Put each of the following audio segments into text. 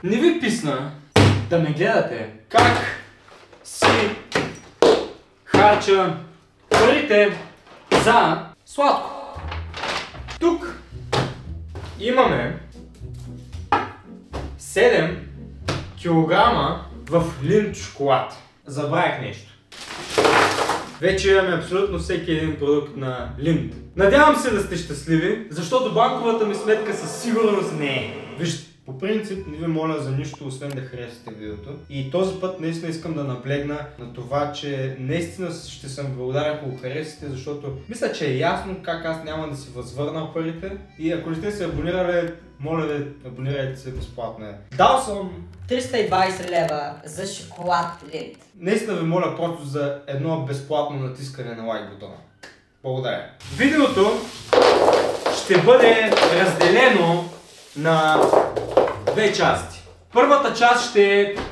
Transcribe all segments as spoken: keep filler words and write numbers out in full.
Не ви писна да ме гледате как си харча парите за сладко. Тук имаме седем килограма в Линд шоколад. Забравих нещо. Вече имаме абсолютно всеки един продукт на Линд. Надявам се да сте щастливи, защото банковата ми сметка със сигурност не е. Вижте, по принцип не ви моля за нищо, освен да харесате видеото. И този път наистина искам да наблегна на това, че наистина ще съм благодарен, ако го харесате, защото мисля, че е ясно как аз няма да си възвърна парите. И ако не сте се абонирали, моля ви, абонирайте се безплатно. Дал съм триста и двайсет лева за шоколад Линд. Наистина ви моля просто за едно безплатно натискане на лайк бутона. Благодаря. Видеото ще бъде разделено на две части. Първата част ще е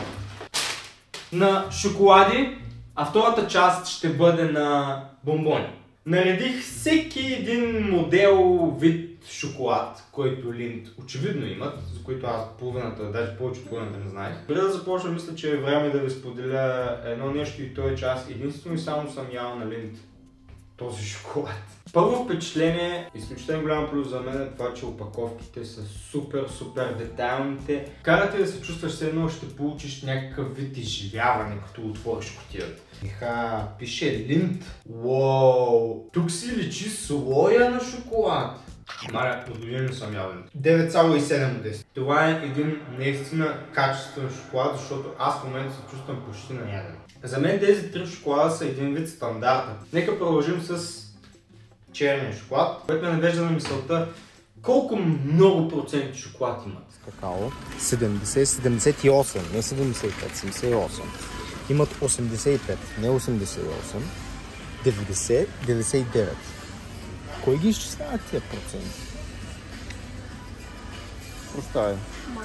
на шоколади, а втората част ще бъде на бомбони. Наредих всеки един модел, вид шоколад, който Линд очевидно имат, за които аз половината, даже повече от половината не знаех. Преди да започна, мисля, че е време да ви споделя едно нещо и то е, че аз единствено и само съм ял на Линд този шоколад. Първо впечатление, изключително голям плюс за мен е това, че опаковките са супер, супер детайлните. Карате да се чувстваш все едно, ще получиш някакъв вид изживяване, като отвориш кутията. Еха, пише Линд. Уоу, тук си личи слоя на шоколад. Маля, от години не съм ял Линд. девет цяло и седем от десет. Това е един наистина качествен шоколад, защото аз в момента се чувствам почти наяден. За мен тези три шоколада са един вид стандарта. Нека продължим с черния шоколад, което ме навежда на мисълта колко много проценти шоколад имат. Какао седемдесет, седемдесет и осем, не седемдесет и пет, седемдесет и осем. Имат осемдесет и пет, не осемдесет и осем, деветдесет, деветдесет и девет. Кой ги изчислява тия проценти? Оставя.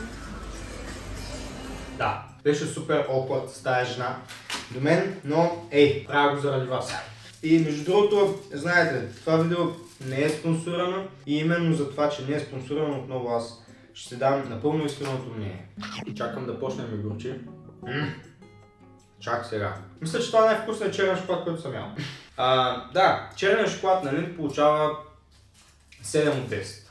Да, беше супер awkward с тази жена до мен, но ей, правя го заради вас. И между другото, знаете, това видео не е спонсорирано и именно за това, че не е спонсорирано, отново аз ще дам напълно искреното мнение. Чакам да почне да ми горчи. Ммм, чак сега. Мисля, че това е най-вкусният черен шоколад, който съм ял. А, да, черният шоколад на Линд получава седем от десет.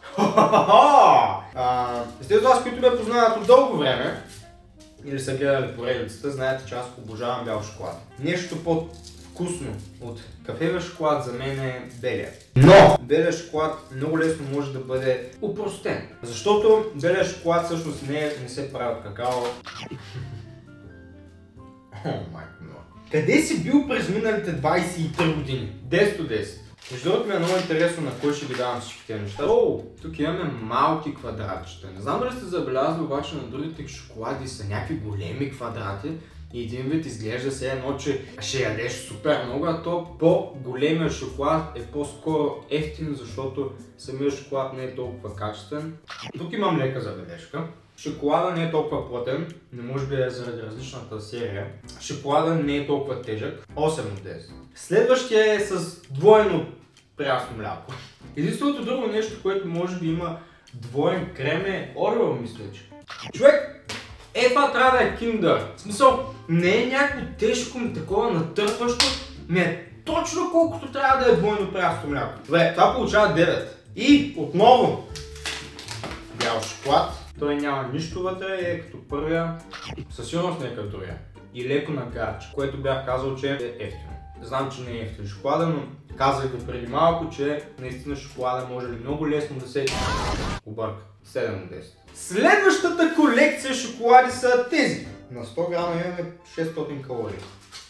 Сте това, с които ме познават от дълго време, или са гледали поредицата, знаете, че аз обожавам бял шоколад. Нещо по-вкусно от кафевия шоколад за мен е белия. Но белия шоколад много лесно може да бъде опростен. Защото белия шоколад всъщност не, не се прави от какао. О, майко мила. Къде си бил през миналите двайсет и три години? десет от десет. Между другото ми е много интересно на кой ще ги давам всички тези неща. О, тук имаме малки квадратчета. Не знам дали сте забелязали, обаче на другите шоколади са някакви големи квадрати и един вид изглежда се едно, че ще ядеш супер много, а то по-големия шоколад е по-скоро ефтин, защото самият шоколад не е толкова качествен. Тук имам лека забележка. Шоколада не е толкова плътен, не може би е заради различната серия. Шоколада не е толкова тежък, осем от десет. Следващия е с двойно прясно мляко. Единственото друго нещо, което може би има двоен крем е Орео, мисля, че. Човек, е това трябва да е Kinder. В смисъл, не е някакво тежко ми такова натърпващо, ми е точно колкото трябва да е двойно прясно мляко. Добре, това получава девет. И отново бял шоколад. Той няма нищо вътре и е като първия, със сигурност не е като другия. И леко на гарче, което бях казал, че е ефтино. Знам, че не е ефтин шоколада, но казах ви преди малко, че наистина шоколада може ли много лесно да се обърка. седем от десет. Следващата колекция шоколади са тези. На сто грама имаме шестстотин калории.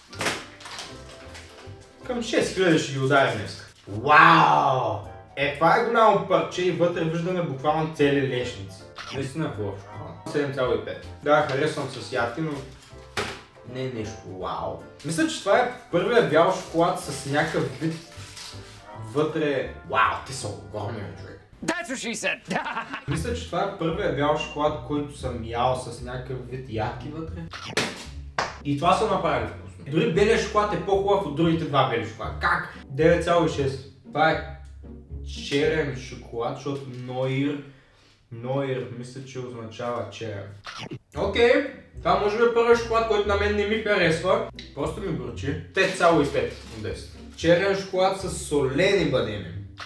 Към шест хиляди ще ги ударим днес. Вау! Е, това е голямо парче и вътре виждаме буквално цели лешници. Наистина е хубав шоколад. седем цяло и пет. Да, харесвам с ядки, но не е нещо вау. Мисля, че това е първият бял шоколад с някакъв вид вътре. Вау, те са огромни, човек. That's what she said. Мисля, че това е първият бял шоколад, който съм ял с някакъв вид ядки вътре. И това са направили вкусно. Дори белият шоколад е по-хубав от другите два бели шоколада. Как? девет цяло и шест. Това е черен шоколад, защото Ноир Нойер, мисля, че означава черен. Окей, okay. Това може би е първият шоколад, който на мен не ми харесва. Просто ми горчи. пет цяло и пет от десет. Черен шоколад с солени бадеми.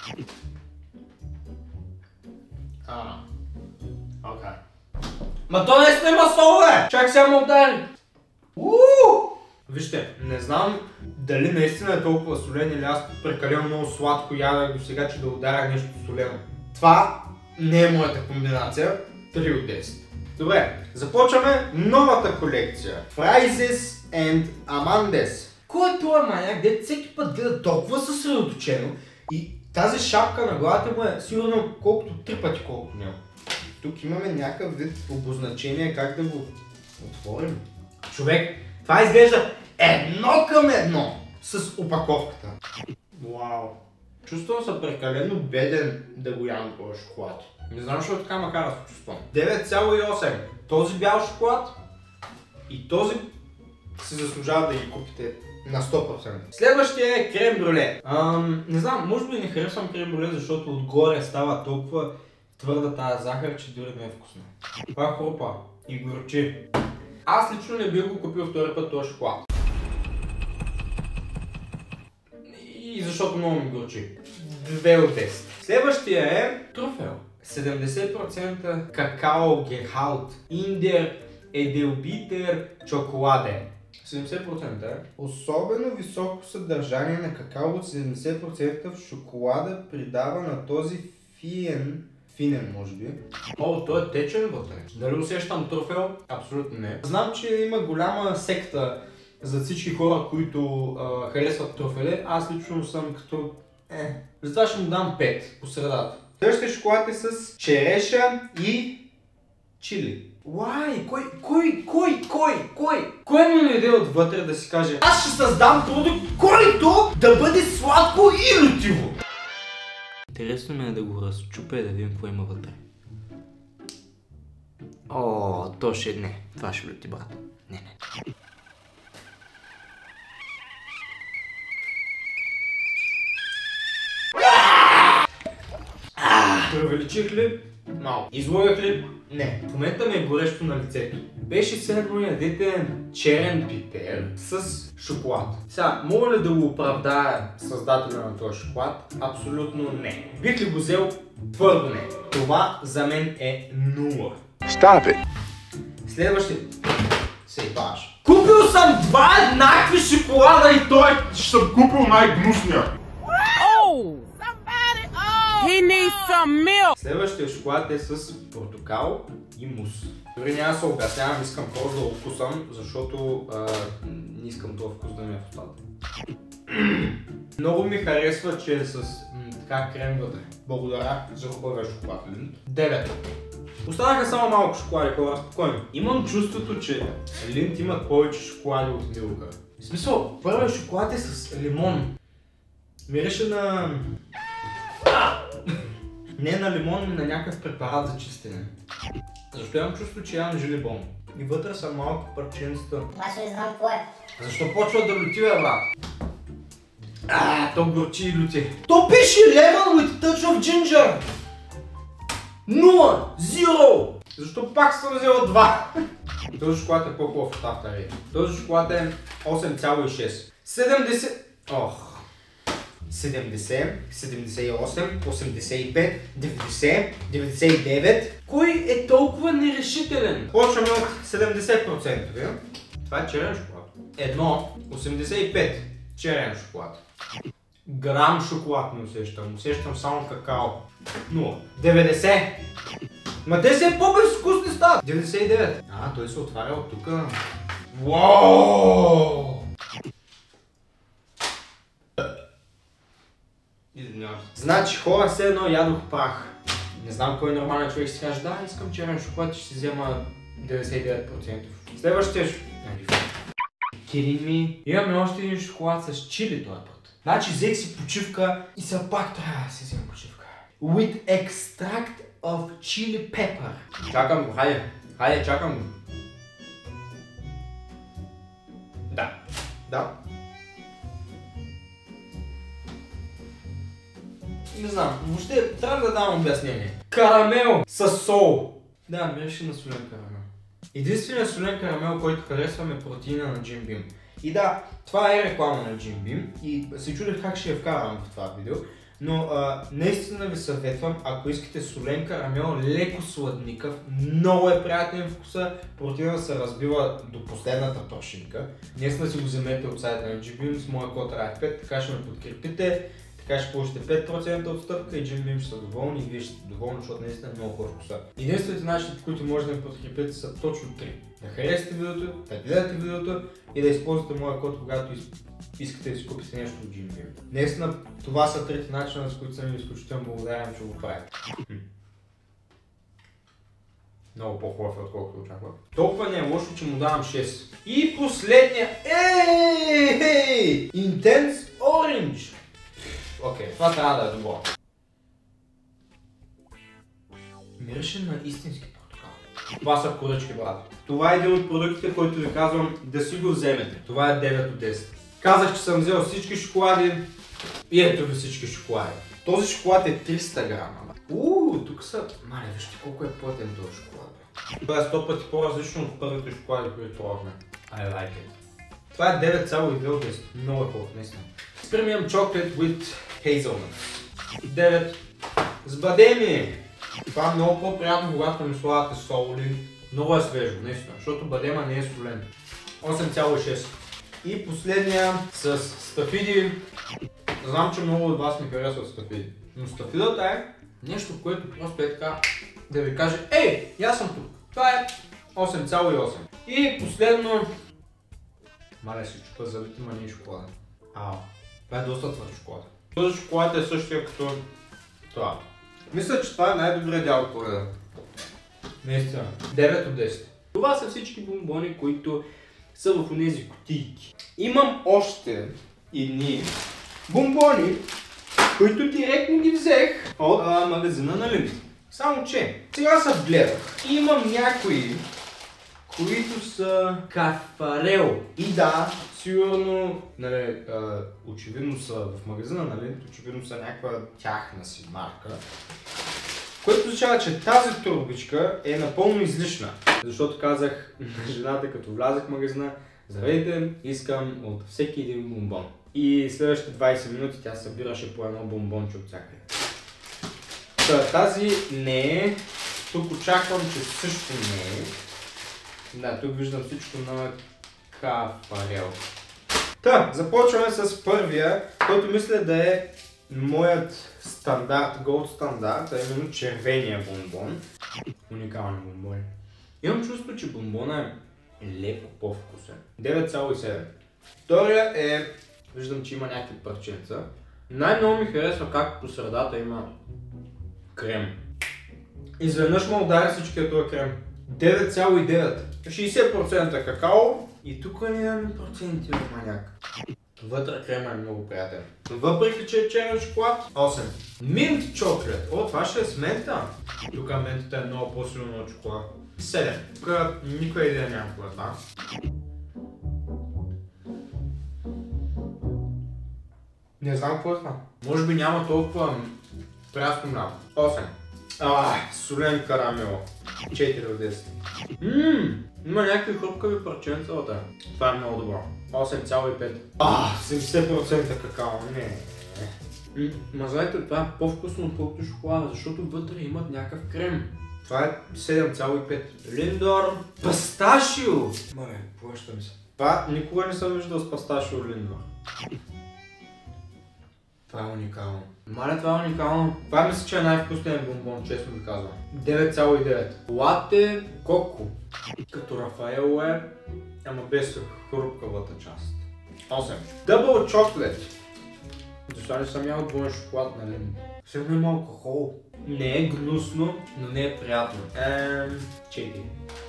А, окей. Ма то не снима сол, бе! Чак сега ме удари! Ууу! Вижте, не знам дали наистина е толкова солен или аз прекалено много сладко ядах до сега, че да ударя нещо солено. Това не е моята комбинация. три от десет. Добре, започваме новата колекция. Fraises and Amandes. Кой е това маняк, дето всеки път гледа толкова съсредоточено и тази шапка на главата му е сигурно колкото три пъти колкото него. Тук имаме някакъв вид обозначение как да го отворим. Човек, това изглежда едно към едно с опаковката. Вау. Чувствам се прекалено беден да го ям този шоколад. Не знам защо така ма кара да се чувствам. девет цяло и осем. Този бял шоколад и този си заслужава да ги купите на сто процента. Следващия е крем брюле. Ам, не знам, може би не харесвам крем брюле, защото отгоре става толкова твърда тази захар, че дори не е вкусно. Това хрупа и горчи. Аз лично не бих го купил втори път този шоколад. И защото много ми горчи. две от десет. Следващия е труфел. седемдесет процента какао гехалт. Индер еделбитер чоколаде. седемдесет процента е. Особено високо съдържание на какао от седемдесет процента в шоколада придава на този фиен, финен може би. О, той е течен вътре. Дали усещам труфел? Абсолютно не. Знам, че има голяма секта за всички хора, които а, харесват труфеле. Аз лично съм като е. Затова ще му дам пет по средата. Следващия шоколад е с череша и чили. Уай, кой, кой, кой, кой, кой? Кой ми дойде отвътре да си каже: аз ще създам продукт, който да бъде сладко и лютиво. Интересно ми е да го разчупя и да видим какво има вътре. О, то ще не. Това ще люти, брат. Не, не. Превеличих ли? Малко. Излагах ли? Не. В момента ми е горещо на лицето. Беше седно ядете черен пипер с шоколад. Сега, мога ли да го оправдая създателя на този шоколад? Абсолютно не. Бих ли го взел? Твърдо не. Това за мен е нула. Stop it! Следващия. Сейбаш. Купил съм два еднакви шоколада и той ще съм купил най-гнусния. He needs some milk. Следващия шоколад е с портокал и мус. Дори няма да се обяснявам, искам просто да окусам, защото а, не искам този вкус да ми е в устата. Много ми харесва, че е с м, така крем вътре. Благодаря за хубавия шоколад. девет. Останаха само малко шоколади, хора, спокойно. Имам чувството, че Линд имат повече шоколади от Милка. В смисъл, първият шоколад е с лимон. Мирише на... Не на лимон, но на някакъв препарат за чистене. Защо имам чувство, че ям жилибон? И вътре са малко парченцата. Аз не знам какво е. Защо почва да люти, бе, брат? Ааа, то горчи и люти. То пише lemon with touch of ginger! Нула! Зиро! Защо пак съм взела два? Този шоколад е по-хубав от автори. Този шоколад е осем цяло и шест. седемдесет... Ох... седемдесет, седемдесет и осем, осемдесет и пет, деветдесет, деветдесет и девет. Кой е толкова нерешителен? Почваме от седемдесет процента. Това е черен шоколад. Едно, осемдесет и пет. Черен шоколад. Грам шоколад не усещам. Усещам само какао. нула. деветдесет. Ма те се по-безвкусни стават. деветдесет и девет. А, той се отваря от тук. Уау! Значи хора, все едно ядох прах. Не знам кой нормален човек ще си каже: да, искам черен шоколад и ще си взема деветдесет и девет процента. Следващия шоколад. Kidding me? Имаме още един шоколад с чили този път. Значи взех си почивка и сега пак трябва да си взема почивка. With extract of chili pepper. Чакам го, хайде. Хайде, чакам го. Да. Да. Не знам, въобще трябва да дам обяснение. Карамел със сол. Да, мирише на солен карамел. Единственият солен карамел, който харесвам е протеина на Jim Beam. И да, това е реклама на Jim Beam и се чудех как ще я вкарам в това видео. Но а, наистина ви съветвам, ако искате солен карамел, леко сладникъв, много е приятен вкуса, протеина се разбива до последната пършинка. Наистина си го вземете от сайта на Jim Beam с моя код райт пет, така ще ме подкрепите, така ще получите пет процента отстъпка и Jim Beam ще са доволни и вие ще сте доволни, защото наистина е много хубав вкуса. Единствените начини, по които може да ме подкрепите, са точно три. Да харесате видеото, да гледате видеото и да използвате моя код, когато искате да си купите нещо от Jim Beam. Наистина, това са трите начина, с които съм изключително благодарен, че го правите. Много по-хубав е, отколкото очаквах. Толкова не е лошо, че му давам шест. И последния... Ей! Intense Orange! Окей, това трябва да е добро. Мирише на истински портокал. Това са поръчки, брат. Това е един от продуктите, който ви казвам да си го вземете. Това е девет от десет. Казах, че съм взел всички шоколади и ето ви всички шоколади. Този шоколад е триста грама. Ууу, тук са... Мале, вижте колко е плътен този шоколад. Това е сто пъти по-различно от първите шоколади, които пробвахме. I like it. Това е девет цяло и две от десет. Много е хубаво, наистина. Premium Chocolate with Hazelnut. девет. С бадеми! Това е много по-приятно, когато ми слагате соли. Много е свежо, наистина, защото бадема не е солен. осем цяло и шест. И последния с стафиди. Знам, че много от вас ми харесват стафиди. Но стафидата е нещо, което просто е така да ви каже: ей, аз съм тук. Това е осем цяло и осем. И последно... Мале си чупа зъбите, ма не е шоколада. Ау. Това е доста твърд шоколад. Този шоколад е същия като това. Мисля, че това е най-добрият дял от пореда. Наистина. девет от десет. Това са всички бомбони, които са в онези кутийки. Имам още едни бомбони, които директно ги взех от а, магазина на Limit. Само че, сега се гледах. Имам някои, които са кафарел. И да, сигурно, нали, а, очевидно са в магазина на Limit, очевидно са някаква тяхна си марка. Което означава, че тази турбичка е напълно излишна. Защото казах на жената, като влязах в магазина: здравейте, искам от всеки един бомбон. И следващите двайсет минути тя събираше по едно бомбонче от всякъде. Тази не е. Тук очаквам, че също не е. Да, тук виждам всичко на кафарел. Та, започваме с първия, който мисля да е моят стандарт, голд стандарт, а именно червения бомбон. Уникален бомбон. Имам чувство, че бомбона е леко по-вкусен. девет цяло и седем. Втория е... Виждам, че има някакви парченца. Най-много ми харесва как по средата има крем. Изведнъж ме удари всичкия този крем. девет цяло и девет. шейсет процента какао и тук нямаме проценти от маняк. Вътре крема е много приятен. Въпреки, че е черен шоколад, осем. Минт чоклет. О, това ще е с мента. Тук ментата е много по-силно от шоколад. седем. Тук никаква идея няма кога това. Не знам какво е това. Може би няма толкова прясно мляко. осем. Ааа, солен карамел. четири от десет. Ммм, има някакви хрупкави парченца от това. Това е много добро. осем цяло и пет. Ааа, седемдесет процента какао. Не. Ма знаете, това е по-вкусно отколкото шоколада, защото вътре имат някакъв крем. Това е седем цяло и пет. Линдор пасташио. Мале, плаща ми се. Това никога не съм виждал с пасташио Линдор. Това е уникално. Мале, това е уникално. Това мисля, че е най-вкусният бомбон, честно ви казвам. девет цяло и девет. Лате коко. Като Рафаело е, ама без хрупкавата част. осем. Дъбъл чоклет. Защо не съм ял двоен шоколад, нали? Сигурно има алкохол. Не е гнусно, но не е приятно. Ем... четири.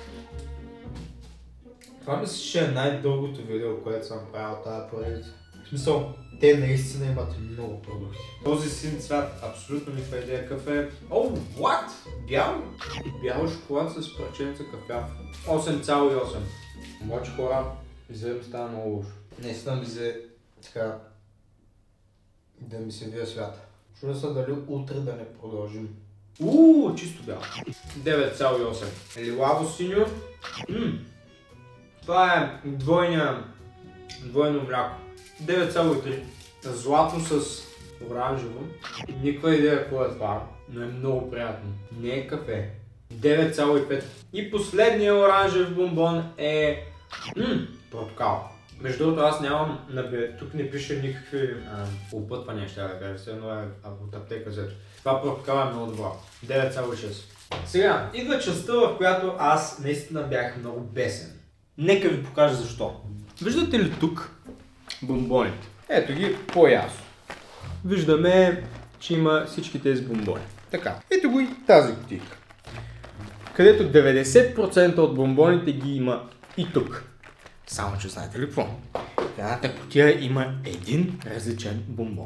Това мисля, че е най-дългото видео, което съм правил тази поредица. В смисъл, те наистина имат много продукти. Този син цвят абсолютно никаква идея кафе. О, what? Бял? Бял шоколад с парченца кафяв. осем цяло и осем. Обаче хора, изгледам става много лошо. Наистина ми се така да ми се вие свята. Чудя се дали утре да не продължим. Ууу, чисто бял. девет цяло и осем. Лилаво синьо. Ммм. Това е двойния, двойно мляко. девет цяло и три. Златно с оранжево. Никаква идея какво е това, но е много приятно. Не е кафе. девет цяло и пет. И последният оранжев бомбон е... Ммм, портокал. Между другото аз нямам, тук не пише никакви опътвания, ще да кажа, все едно е от аптека взето. Това портокал е много добро. девет цяло и шест. Сега, идва частта, в която аз наистина бях много бесен. Нека ви покажа защо. Виждате ли тук бомбоните? Ето ги по-ясно. Виждаме, че има всички тези бомбони. Така, ето го и тази кутийка. Където деветдесет процента от бомбоните ги има и тук. Само че знаете ли какво? В едната кутия има един различен бомбон.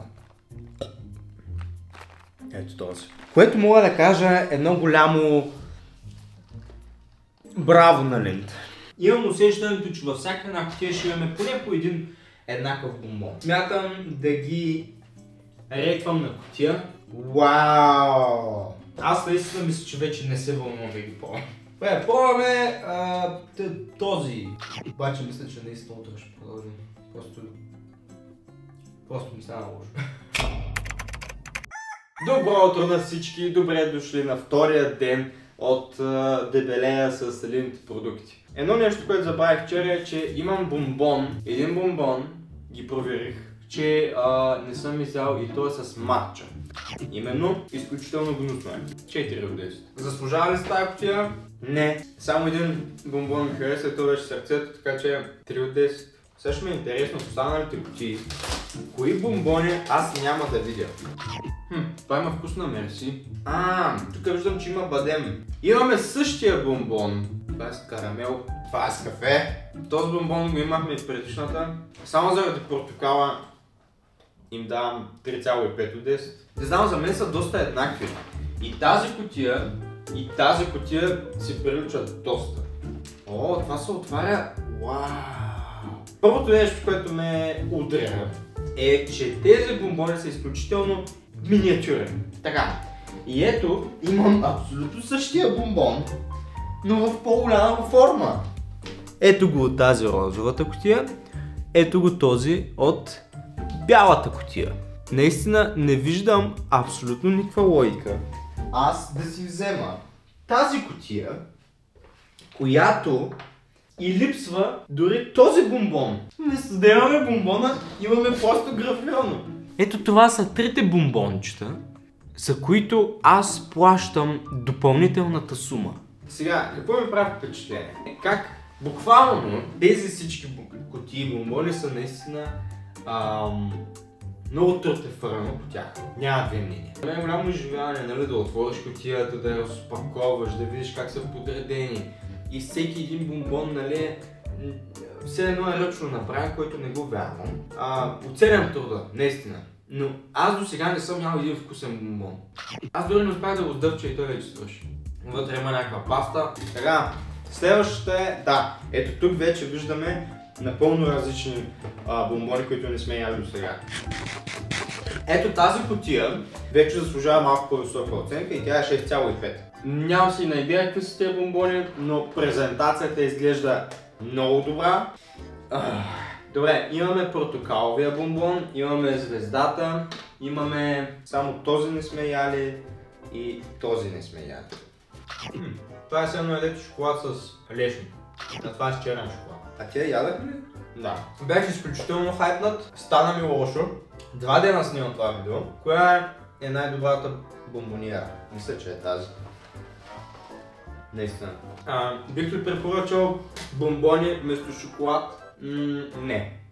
Ето този. Което мога да кажа едно голямо браво на Линд. Имам усещането, че във всяка една кутия ще имаме поне по един еднакъв бомбон. Смятам да ги рейтвам на кутия. Вау! Аз наистина мисля, че вече не се вълнувам да ги пробвам. Бе, пробваме този. Обаче мисля, че наистина утре ще продължим. Просто... Просто ми стана лошо. Добро утро на всички! Добре дошли на втория ден от uh, дебелея с Линд продукти. Едно нещо, което забравих вчера е, че имам бомбон. Един бомбон ги проверих, че uh, не съм взял и то е с матча. Именно, изключително гнусно е. четири от десет. Заслужава ли с тази кутия? Не. Само един бомбон ми хареса и то беше сърцето, така че три от десет. Също ми е интересно с останалите кутии. Кои бомбони аз няма да видя? Хм, това има вкус на мерси. А, тук виждам, че има бадем. Имаме същия бомбон. Това е с карамел, това е с кафе. Този бомбон го имахме и предишната. Само заради портокала им давам три цяло и пет от десет. Не знам, за мен са доста еднакви. И тази кутия, и тази кутия си приличат доста. О, това се отваря. Вау! Първото нещо, което ме удря е, че тези бомбони са изключително миниатюрни. Така. И ето, имам абсолютно същия бомбон, но в по-голяма форма. Ето го от тази розовата кутия, ето го този от бялата кутия. Наистина не виждам абсолютно никаква логика аз да си взема тази кутия, която и липсва дори този бомбон. Вместо да имаме бомбона, имаме просто графирано. Ето това са трите бомбончета, за които аз плащам допълнителната сума. Сега, какво ми прави впечатление? Как буквално тези всички кутии бомбони са наистина ам, много търтефърно по тях. Няма две мнения. Това е голямо изживяване, нали, да отвориш кутията, да я разпаковаш, да видиш как са подредени. И всеки един бомбон, нали, все едно е ръчно направен, който не го вярвам. А, оценям труда, наистина. Но аз до сега не съм ял един вкусен бомбон. Аз дори не успях да го сдъвча и той вече свърши. Вътре има някаква паста. Така, следващата е, да, ето тук вече виждаме напълно различни а, бомбони, които не сме яли до сега. Ето тази кутия вече заслужава малко по-висока оценка и тя е шест цяло и пет. Нямам си на идея какви са тези бомбони, но презентацията изглежда много добра. Добре, имаме портокаловия бомбон, имаме звездата, имаме само този не сме яли и този не сме яли. Това е едно ядето шоколад с лешник, а това е с черен шоколад. А тя ядах ли? Да. Бях изключително хайпнат, стана ми лошо. Два дена снимам това видео. Коя е най-добрата бомбониера? Мисля, че е тази. Наистина. А, бих ли препоръчал бомбони вместо шоколад? М- не.